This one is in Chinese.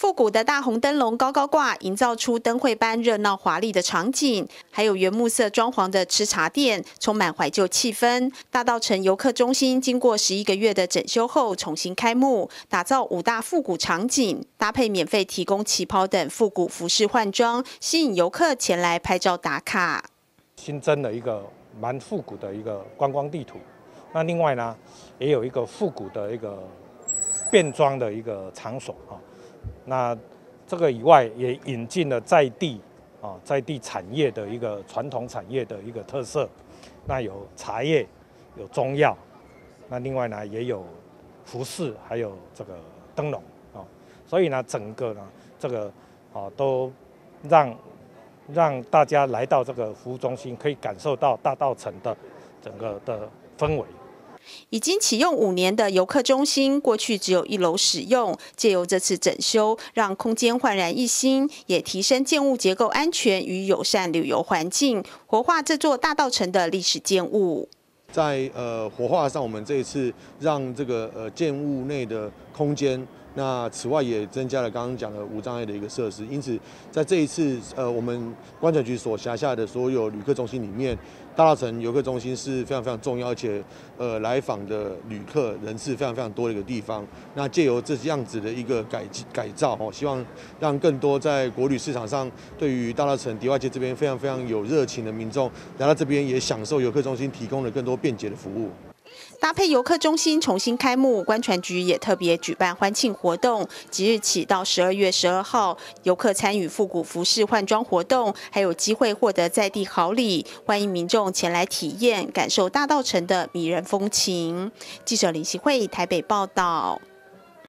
复古的大红灯笼高高挂，营造出灯会般热闹华丽的场景。还有原木色装潢的吃茶店，充满怀旧气氛。大稻埕游客中心经过11个月的整修后重新开幕，打造5大复古场景，搭配免费提供旗袍等复古服饰换装，吸引游客前来拍照打卡。 新增了一个蛮复古的一个观光地图。那另外呢，也有一个复古的一个变装的一个场所啊。那这个以外，也引进了在地产业的一个传统产业的一个特色。那有茶叶，有中药，那另外呢也有服饰，还有这个灯笼啊。所以呢，整个呢这个都让大家来到这个服务中心，可以感受到大稻埕的整个的氛围。 已经启用5年的游客中心，过去只有1楼使用，借由这次整修，让空间焕然一新，也提升建物结构安全与友善旅游环境，活化这座大稻埕的历史建物。 在活化上，我们这一次让这个建物内的空间，那此外也增加了刚刚讲的无障碍的一个设施。因此，在这一次我们观船局所辖下的所有旅客中心里面，大稻埕游客中心是非常非常重要，而且来访的旅客人次非常非常多的一个地方。那借由这样子的一个改造，希望让更多在国旅市场上对于大稻埕迪化街这边非常非常有热情的民众来到这边，也享受游客中心提供了更多便捷的服务。 搭配游客中心重新开幕，观船局也特别举办欢庆活动。即日起到12月12号，游客参与复古服饰换装活动，还有机会获得在地好礼。欢迎民众前来体验，感受大稻埕的迷人风情。记者林希慧台北报道。